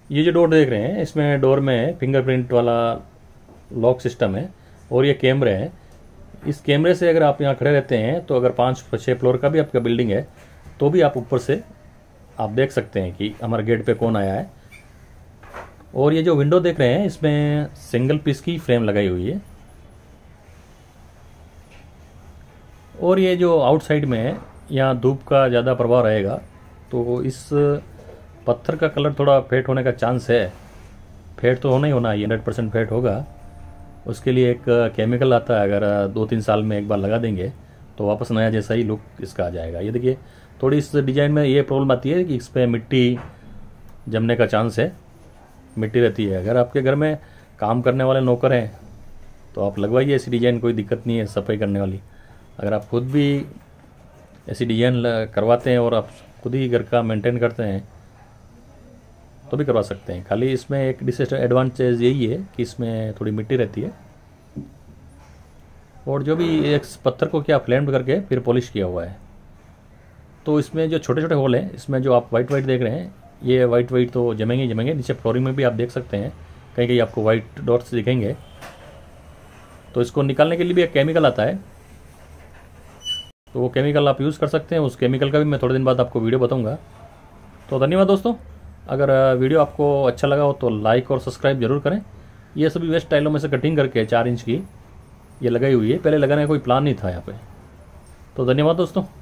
ये जो डोर देख रहे हैं इसमें डोर में फिंगरप्रिंट वाला लॉक सिस्टम है और ये कैमरे हैं। इस कैमरे से अगर आप यहाँ खड़े रहते हैं तो अगर 5-6 फ्लोर का भी आपका बिल्डिंग है तो भी आप ऊपर से आप देख सकते हैं कि हमारे गेट पे कौन आया है। और ये जो विंडो देख रहे हैं इसमें सिंगल पीस की फ्रेम लगाई हुई है। और ये जो आउटसाइड में है यहाँ धूप का ज़्यादा प्रभाव रहेगा तो इस पत्थर का कलर थोड़ा फेड होने का चांस है। फेड तो होना ही होना है, 100% फेड होगा। उसके लिए एक केमिकल आता है, अगर 2-3 साल में एक बार लगा देंगे तो वापस नया जैसा ही लुक इसका आ जाएगा। ये देखिए थोड़ी इस डिज़ाइन में ये प्रॉब्लम आती है कि इस पर मिट्टी जमने का चांस है, मिट्टी रहती है। अगर आपके घर में काम करने वाले नौकर हैं तो आप लगवाइए ऐसी डिज़ाइन, कोई दिक्कत नहीं है सफाई करने वाली। अगर आप खुद भी ऐसी डिज़ाइन करवाते हैं और आप खुद ही घर का मेंटेन करते हैं तो भी करवा सकते हैं। खाली इसमें एक डिसएडवांटेज यही है कि इसमें थोड़ी मिट्टी रहती है। और जो भी एक पत्थर को क्या फ्लेम्ड करके फिर पॉलिश किया हुआ है तो इसमें जो छोटे छोटे होल हैं इसमें जो आप वाइट देख रहे हैं ये वाइट तो जमेंगे ही जमेंगे। नीचे फ्लोरिंग में भी आप देख सकते हैं कहीं कहीं आपको वाइट डॉट्स दिखेंगे। तो इसको निकालने के लिए भी एक केमिकल आता है तो वो केमिकल आप यूज़ कर सकते हैं। उस केमिकल का भी मैं थोड़े दिन बाद आपको वीडियो बताऊंगा। तो धन्यवाद दोस्तों। अगर वीडियो आपको अच्छा लगा हो तो लाइक और सब्सक्राइब जरूर करें। ये सभी वेस्ट टाइलों में से कटिंग करके 4 इंच की ये लगाई हुई है, पहले लगाने का कोई प्लान नहीं था यहाँ पे। तो धन्यवाद दोस्तों।